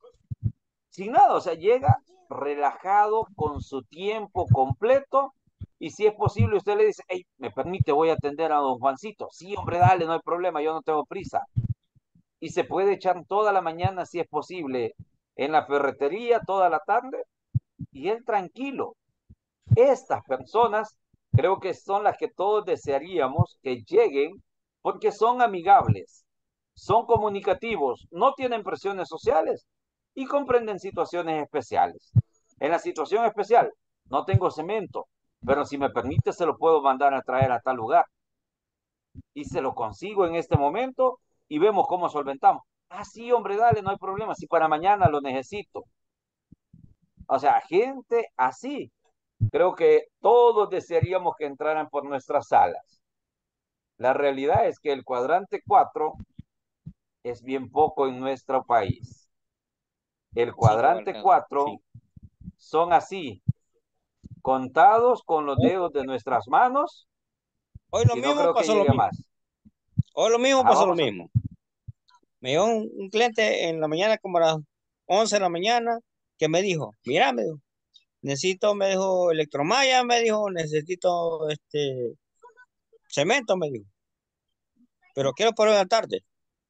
sin nada, o sea, llega relajado con su tiempo completo y si es posible usted le dice, hey, me permite, voy a atender a don Juancito. Sí, hombre, dale, no hay problema, yo no tengo prisa. Y se puede echar toda la mañana si es posible en la ferretería, toda la tarde y él tranquilo. Estas personas creo que son las que todos desearíamos que lleguen porque son amigables, son comunicativos, no tienen presiones sociales y comprenden situaciones especiales. En la situación especial, no tengo cemento, pero si me permite se lo puedo mandar a traer a tal lugar y se lo consigo en este momento y vemos cómo solventamos. Ah, sí, hombre, dale, no hay problema, si para mañana lo necesito. O sea, gente así. Creo que todos desearíamos que entraran por nuestras salas. La realidad es que el cuadrante 4 es bien poco en nuestro país. El sí, cabal, cuadrante 4 sí. son así, contados con los dedos de nuestras manos Hoy lo y no mismo creo que pasó lo llegue mismo. más. Hoy lo mismo Ajá, pasó lo vamos a... mismo. Me dio un cliente en la mañana, como a las 11 de la mañana, que me dijo, mira, me dijo, necesito, me dijo, electromalla, me dijo, necesito cemento, me dijo, pero quiero por la tarde.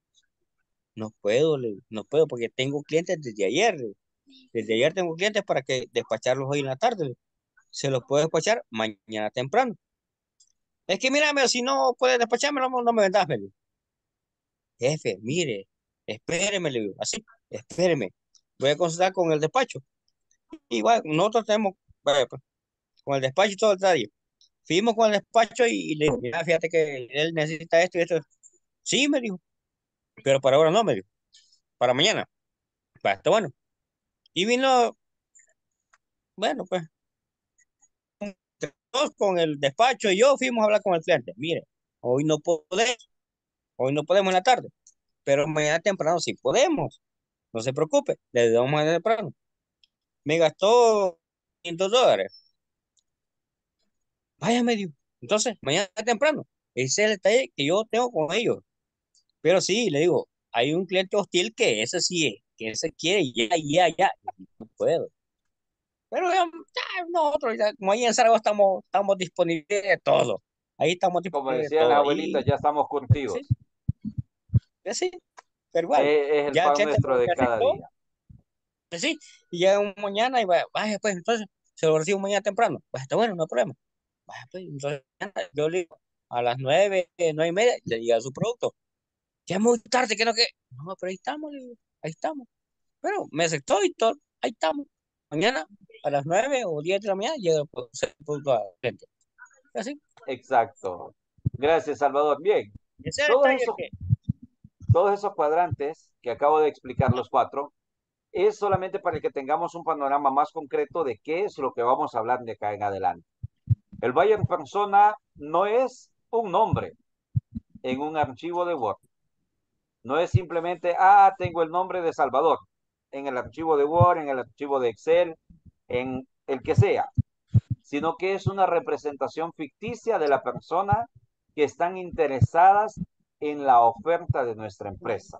No puedo, no puedo porque tengo clientes desde ayer. Desde ayer tengo clientes para que despacharlos hoy en la tarde. Se los puedo despachar mañana temprano. Es que mírame, si no puedes despachármelo, no me vendas, me dijo. Jefe, mire, espéreme, le digo, así, espéreme. Voy a consultar con el despacho. Igual, nosotros tenemos, vaya, pues, con el despacho y todo el detalle. Fuimos con el despacho y le digo, mira, fíjate que él necesita esto y esto. Sí, me dijo, pero para ahora no, me dijo, para mañana. Va, está bueno. Y vino, bueno, pues, todos con el despacho y yo fuimos a hablar con el cliente. Mire, hoy no podemos en la tarde, pero mañana temprano sí podemos. No se preocupe, le damos mañana temprano. Me gastó $500. Vaya, me dijo. Entonces, mañana temprano. Ese es el detalle que yo tengo con ellos. Pero sí, le digo, hay un cliente hostil que ese sí es, que ese quiere ya, ya, ya. No puedo. Pero ya, nosotros, ya, como ahí en Zaragoza estamos disponibles de todo. Ahí estamos Como disponibles de decían las todo. abuelitas, ya estamos Sí, curtidos. sí, pero igual. Es el Ya el pan cliente nuestro de me cada aceptó, día. sí, y ya un mañana y vaya, pues entonces se lo recibo mañana temprano. Pues está bueno, no hay problema. Vaya, pues entonces yo le digo, a las 9:30, ya llega su producto. Ya es muy tarde, que no que. No, pero ahí estamos, le digo, ahí estamos. Pero me aceptó y todo, ahí estamos. Mañana a las 9 o 10 de la mañana llega el producto a la gente. Así. Exacto. Gracias, Salvador. Bien. Ese es el Todos detalle esos, que todos esos cuadrantes que acabo de explicar, los 4, es solamente para que tengamos un panorama más concreto de qué es lo que vamos a hablar de acá en adelante. El buyer persona no es un nombre en un archivo de Word. No es simplemente, tengo el nombre de Salvador en el archivo de Word, en el archivo de Excel, en el que sea, sino que es una representación ficticia de la persona que están interesadas en la oferta de nuestra empresa.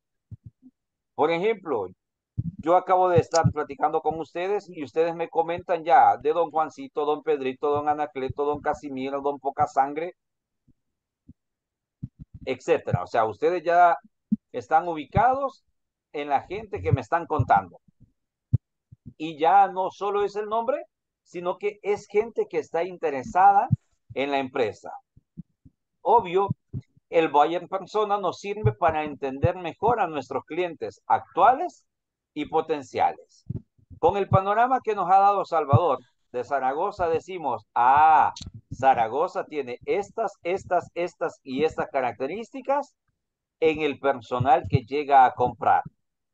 Por ejemplo, yo acabo de estar platicando con ustedes y ustedes me comentan ya de don Juancito, don Pedrito, don Anacleto, don Casimiro, don Poca Sangre, etcétera. O sea, ustedes ya están ubicados en la gente que me están contando. Y ya no solo es el nombre, sino que es gente que está interesada en la empresa. Obvio, el buyer persona nos sirve para entender mejor a nuestros clientes actuales y potenciales. Con el panorama que nos ha dado Salvador de Zaragoza, decimos, Zaragoza tiene estas y estas características en el personal que llega a comprar.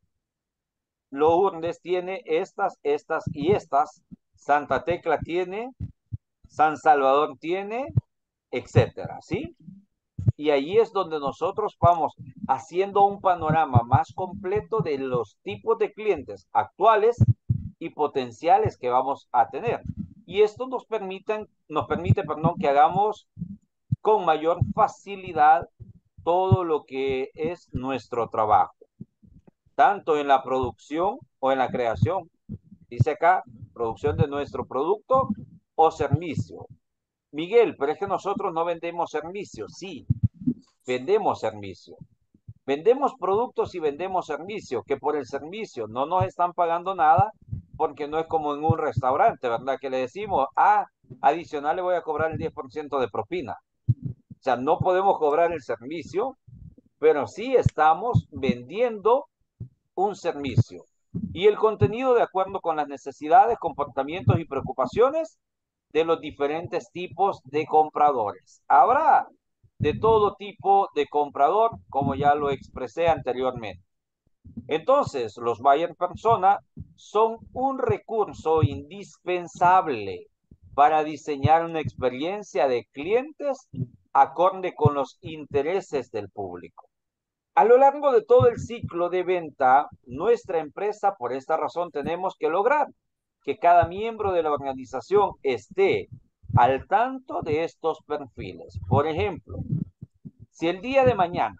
Lourdes tiene estas y estas. Santa Tecla tiene, San Salvador tiene, etcétera, ¿sí? Y ahí es donde nosotros vamos haciendo un panorama más completo de los tipos de clientes actuales y potenciales que vamos a tener. Y esto nos permite, que hagamos con mayor facilidad todo lo que es nuestro trabajo, tanto en la producción o en la creación. Dice acá, producción de nuestro producto o servicio. Miguel, pero es que nosotros no vendemos servicios. Sí, vendemos servicio. Vendemos productos y vendemos servicio, que por el servicio no nos están pagando nada, porque no es como en un restaurante, ¿verdad? Que le decimos, adicional le voy a cobrar el 10% de propina. O sea, no podemos cobrar el servicio, pero sí estamos vendiendo un servicio. Y el contenido de acuerdo con las necesidades, comportamientos y preocupaciones de los diferentes tipos de compradores. Habrá de todo tipo de comprador, como ya lo expresé anteriormente. Entonces, los buyer persona son un recurso indispensable para diseñar una experiencia de clientes acorde con los intereses del público. A lo largo de todo el ciclo de venta, nuestra empresa, por esta razón, tenemos que lograr que cada miembro de la organización esté al tanto de estos perfiles. Por ejemplo, si el día de mañana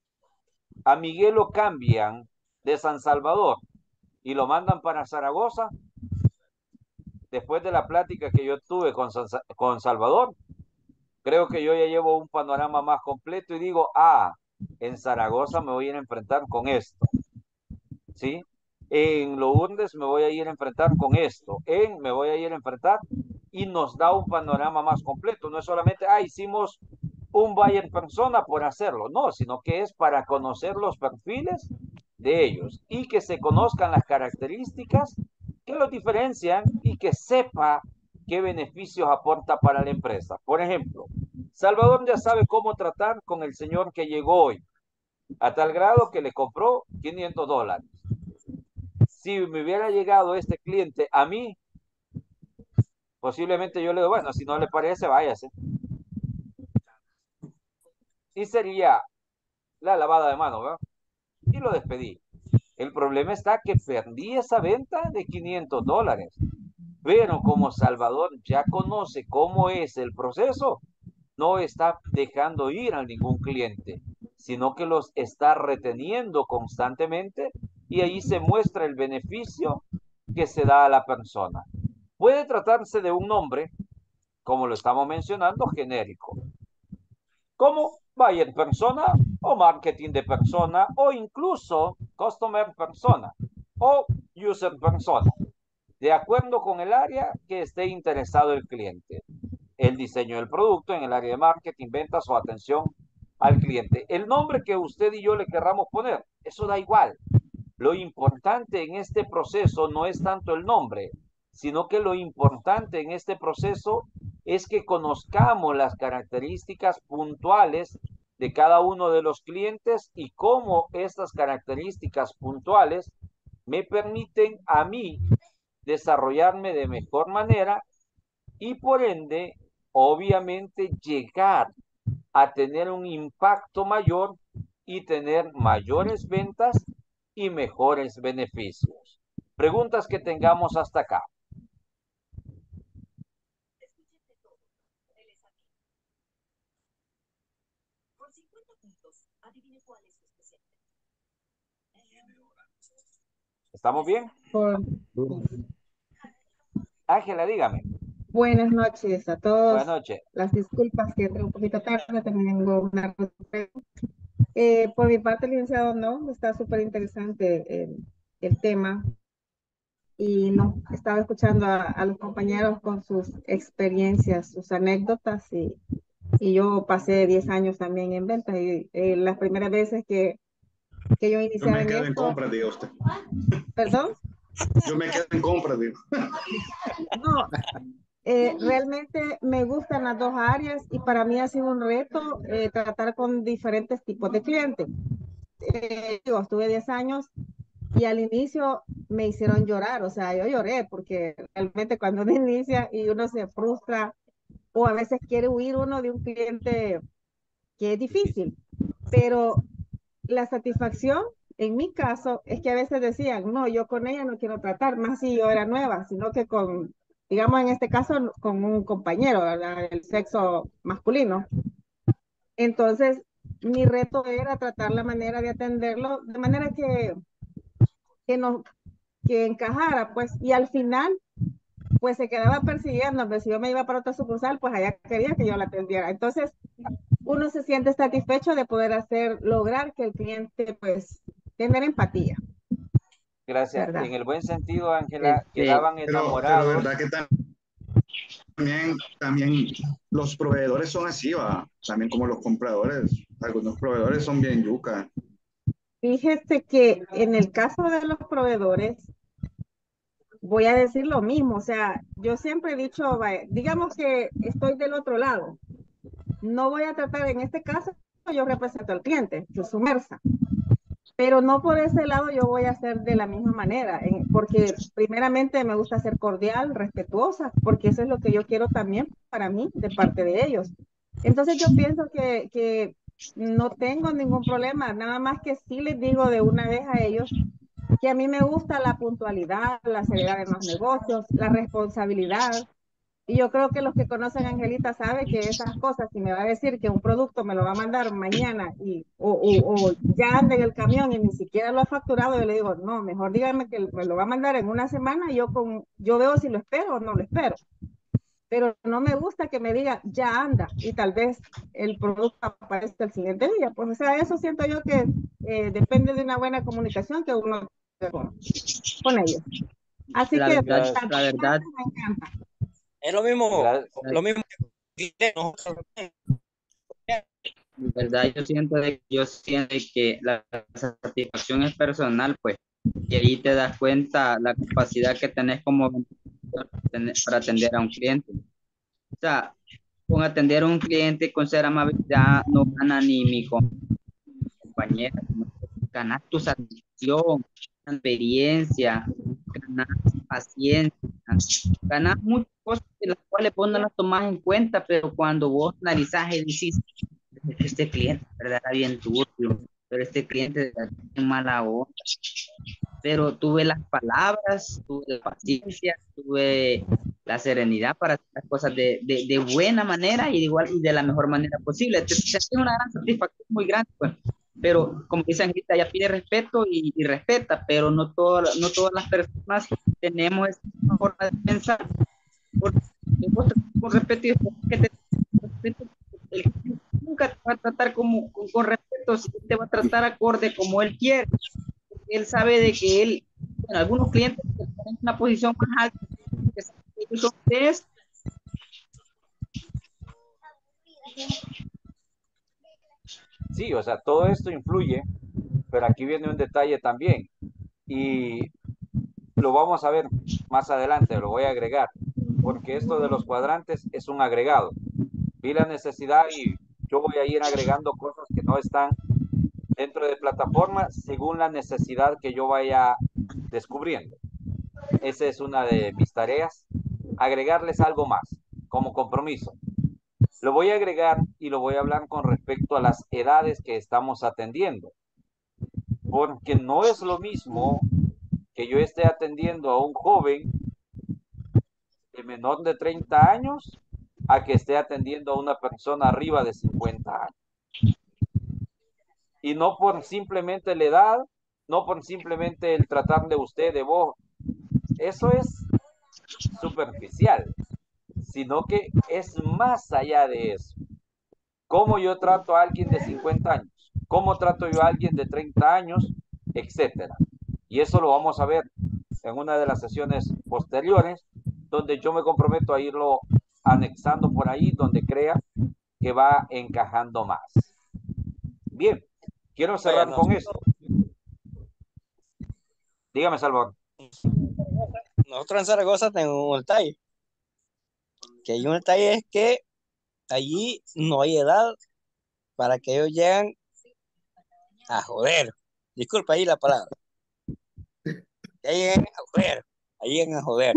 a Miguel lo cambian de San Salvador y lo mandan para Zaragoza, después de la plática que yo tuve con Salvador, creo que yo ya llevo un panorama más completo y digo, en Zaragoza me voy a ir a enfrentar con esto, ¿sí? En Lourdes me voy a ir a enfrentar con esto, me voy a ir a enfrentar, y nos da un panorama más completo. No es solamente, hicimos un buyer persona por hacerlo, no, sino que es para conocer los perfiles de ellos y que se conozcan las características que los diferencian y que sepa qué beneficios aporta para la empresa. Por ejemplo, Salvador ya sabe cómo tratar con el señor que llegó hoy, a tal grado que le compró $500. Si me hubiera llegado este cliente a mí, posiblemente yo le digo, bueno, si no le parece, váyase. Y sería la lavada de mano, ¿verdad? Y lo despedí. El problema está que perdí esa venta de $500. Pero como Salvador ya conoce cómo es el proceso, no está dejando ir a ningún cliente, sino que los está reteniendo constantemente y ahí se muestra el beneficio que se da a la persona. Puede tratarse de un nombre, como lo estamos mencionando, genérico, como buyer persona o marketing de persona o incluso customer persona o user persona, de acuerdo con el área que esté interesado el cliente. El diseño del producto en el área de marketing, ventas o atención al cliente. El nombre que usted y yo le querramos poner, eso da igual. Lo importante en este proceso no es tanto el nombre, sino que lo importante en este proceso es que conozcamos las características puntuales de cada uno de los clientes y cómo estas características puntuales me permiten a mí desarrollarme de mejor manera y por ende, obviamente, llegar a tener un impacto mayor y tener mayores ventas y mejores beneficios. Preguntas que tengamos hasta acá. ¿Estamos bien? Ángela, dígame. Buenas noches a todos. Buenas noches. Las disculpas que entré un poquito tarde, también tengo una reunión. Por mi parte, licenciado, no, está súper interesante el tema. Y no, estaba escuchando a los compañeros con sus experiencias, sus anécdotas, y yo pasé 10 años también en ventas. Y las primeras veces que yo Yo iniciaba me en quedo en esto, compras, diga usted. ¿perdón? Yo me quedo en compras, digo. No, realmente me gustan las dos áreas y para mí ha sido un reto tratar con diferentes tipos de clientes. Digo, estuve 10 años y al inicio me hicieron llorar, o sea, yo lloré porque realmente cuando uno inicia y uno se frustra o a veces quiere huir uno de un cliente que es difícil, pero la satisfacción en mi caso es que a veces decían, no, yo con ella no quiero tratar, más si yo era nueva, sino que con, digamos en este caso, con un compañero, ¿verdad? El sexo masculino. Entonces, mi reto era tratar la manera de atenderlo de manera que, no, que encajara, pues, y al final, pues se quedaba persiguiendo, pues si yo me iba para otra sucursal, pues allá quería que yo la atendiera. Entonces, uno se siente satisfecho de poder lograr que el cliente, pues, tener empatía. Gracias. ¿Verdad? En el buen sentido, Ángela, quedaban Pero enamorados. verdad que también los proveedores son así, va. También como los compradores. Algunos proveedores son bien yuca. Fíjese que en el caso de los proveedores, voy a decir lo mismo, o sea, yo siempre he dicho, vaya, digamos que estoy del otro lado, no voy a tratar, en este caso, yo represento al cliente, yo sumersa, pero no por ese lado yo voy a hacer de la misma manera, porque primeramente me gusta ser cordial, respetuosa, porque eso es lo que yo quiero también para mí, de parte de ellos. Entonces yo pienso que no tengo ningún problema, nada más que sí les digo de una vez a ellos que a mí me gusta la puntualidad, la seriedad en los negocios, la responsabilidad. Y yo creo que los que conocen a Angelita saben que esas cosas, si me va a decir que un producto me lo va a mandar mañana o ya anda en el camión y ni siquiera lo ha facturado, yo le digo, no, mejor dígame que me lo va a mandar en una semana y yo veo si lo espero o no lo espero. Pero no me gusta que me diga, ya anda, y tal vez el producto aparezca el siguiente día. Pues, o sea, eso siento yo que depende de una buena comunicación que uno con ellos. Así La que verdad, las la verdad, me encanta. Es lo mismo que la verdad, yo siento que la satisfacción es personal, pues, y ahí te das cuenta la capacidad que tenés como vendedor para atender a un cliente. O sea, con atender a un cliente con ser amabilidad no gana ni mi compañera, ganas tu satisfacción, experiencia, ganas paciencia, ganas muchas cosas de las cuales vos no las tomás en cuenta, pero cuando vos analizás y decís, este cliente, ¿verdad? Era bien turbio, pero este cliente de verdad tiene mala onda. Pero tuve las palabras, tuve la paciencia, tuve la serenidad para hacer las cosas de buena manera y de igual y de la mejor manera posible. Te hace una gran satisfacción muy grande, pues. Pero como dice Angelita, ella pide respeto y respeta, pero no todas las personas tenemos esa forma de pensar. Porque vos tratas con respeto y después que te respeto, el cliente nunca te va a tratar con respeto, si te va a tratar acorde como él quiere. Él sabe de que él, bueno, algunos clientes que están en una posición más alta, que saben que ellos son ustedes. Sí, o sea, todo esto influye, pero aquí viene un detalle también. Y lo vamos a ver más adelante, lo voy a agregar, porque esto de los cuadrantes es un agregado. Vi la necesidad y yo voy a ir agregando cosas que no están dentro de plataforma según la necesidad que yo vaya descubriendo. Esa es una de mis tareas, agregarles algo más como compromiso. Lo voy a agregar y lo voy a hablar con respecto a las edades que estamos atendiendo, porque no es lo mismo que yo esté atendiendo a un joven de menor de 30 años a que esté atendiendo a una persona arriba de 50 años. Y no por simplemente la edad, no por simplemente el tratarle usted de vos. Eso es superficial, sino que es más allá de eso. ¿Cómo yo trato a alguien de 50 años? ¿Cómo trato yo a alguien de 30 años? Etcétera. Y eso lo vamos a ver en una de las sesiones posteriores, donde yo me comprometo a irlo anexando por ahí, donde crea que va encajando más. Bien, quiero cerrar con esto. Dígame, Salvador. Nosotros en Zaragoza tenemos un detalle. Que hay un detalle es que allí no hay edad para que ellos lleguen a joder. Disculpa ahí la palabra. Que lleguen a joder. Ahí llegan a joder.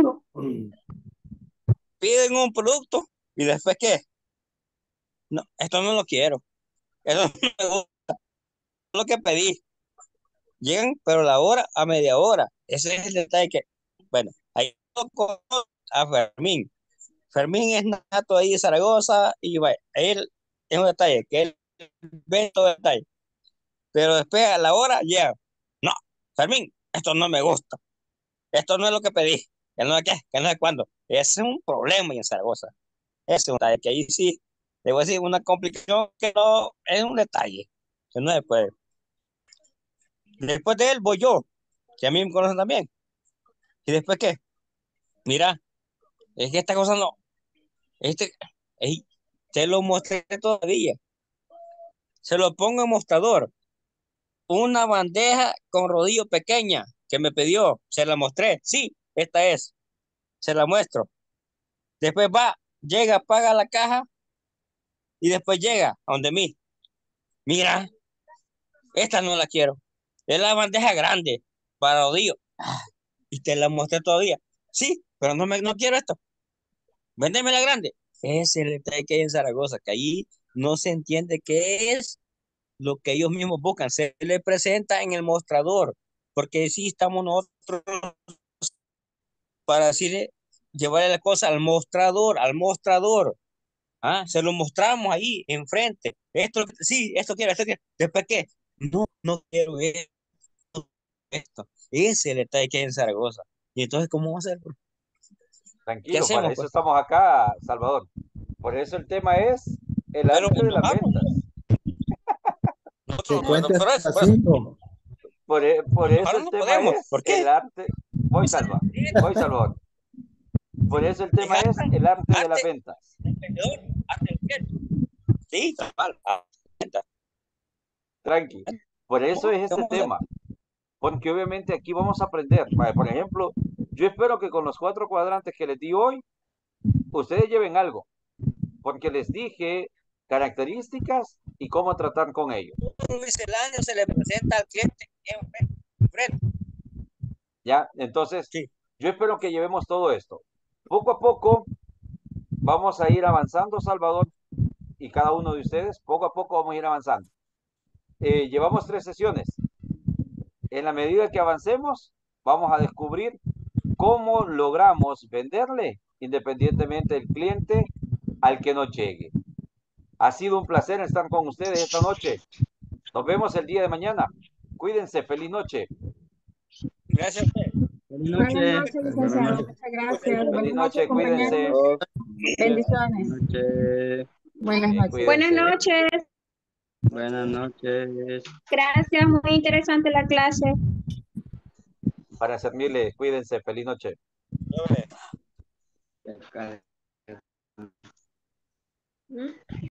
Piden un producto y después ¿qué? No, esto no lo quiero. Eso no me gusta. Es lo que pedí. Llegan, pero la hora a media hora. Ese es el detalle que, bueno, ahí conozco a Fermín. Fermín es nato ahí de Zaragoza y vaya, él es un detalle, que él ve todo el detalle. Pero después a la hora llega. No, Fermín, esto no me gusta. Esto no es lo que pedí. Que no es qué, que no es cuándo. Ese es un problema en Zaragoza. Ese es un detalle que ahí sí, debo decir, una complicación que no es un detalle. Que no se puede. Después de él voy yo, que a mí me conocen también. ¿Y después qué? Mira, es que esta cosa no. Este, ey, te lo mostré todavía. Se lo pongo en mostrador. Una bandeja con rodillo pequeña que me pidió. Se la mostré. Sí, esta es. Se la muestro. Después va, llega, paga la caja y después llega a donde mí. Mira, esta no la quiero. Es la bandeja grande para rodillo. Y te la mostré todavía. Sí, pero no quiero esto. Véndeme la grande. Ese es el detalle que hay en Zaragoza, que ahí no se entiende qué es lo que ellos mismos buscan. Se le presenta en el mostrador, porque sí estamos nosotros para decirle, llevarle la cosa al mostrador, al mostrador. ¿Ah? Se lo mostramos ahí, enfrente. Esto, sí, esto quiero, esto quiero. ¿Después qué? No, no quiero esto. Ese es el detalle que hay en Zaragoza. Y entonces, ¿cómo vamos a hacer? ¿Qué Tranquilo, para hacemos, eso pues? estamos acá, Salvador. Por eso el tema es el Pero arte de las enojamos. ventas. Que cuente Por hasta eso, 5. Por eso ahora el no tema podemos. es ¿Por el qué? arte. Voy, Salva. Voy, Salvador. Por eso el tema es el arte de las Arte ventas. del vendedor, arte del cliente. Sí, cabal. Tranqui. Por eso es este ¿Cómo hacer? tema. Porque obviamente aquí vamos a aprender. Vale, por ejemplo, yo espero que con los 4 cuadrantes que les di hoy, ustedes lleven algo. Porque les dije características y cómo tratar con ellos. Un misceláneo se le presenta al cliente enfrente. ¿Ya? Entonces, Sí. yo espero que llevemos todo esto. Poco a poco vamos a ir avanzando, Salvador, y cada uno de ustedes, poco a poco vamos a ir avanzando. Llevamos 3 sesiones. En la medida que avancemos, vamos a descubrir cómo logramos venderle independientemente del cliente al que nos llegue. Ha sido un placer estar con ustedes esta noche. Nos vemos el día de mañana. Cuídense. Feliz noche. Gracias a usted. Feliz Buenas noche. noches, Buenas licenciado. noches. Muchas gracias. Feliz Buenas noche. noches, Cuídense. compañeros. Bendiciones. Buenas noches. Buenas Bien, noches. Buenas cuídense. noches. Buenas noches. Gracias, muy interesante la clase. Para servirle, cuídense. Feliz noche. Yo,